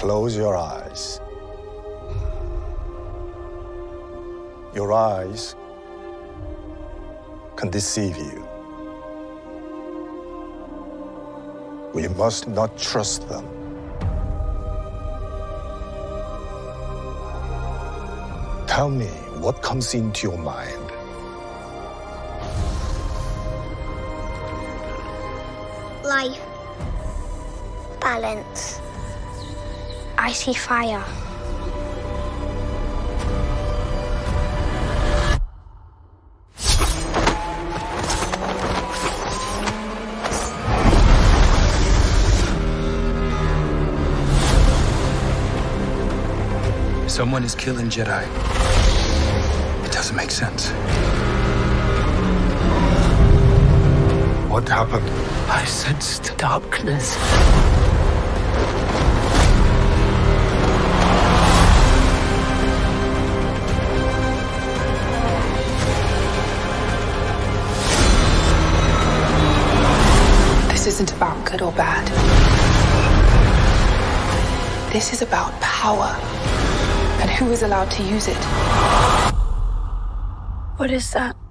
Close your eyes. Your eyes can deceive you. We must not trust them. Tell me what comes into your mind. Life. Balance. I see fire. Someone is killing Jedi. It doesn't make sense. What happened? I sensed darkness. This isn't about good or bad. This is about power and who is allowed to use it. What is that?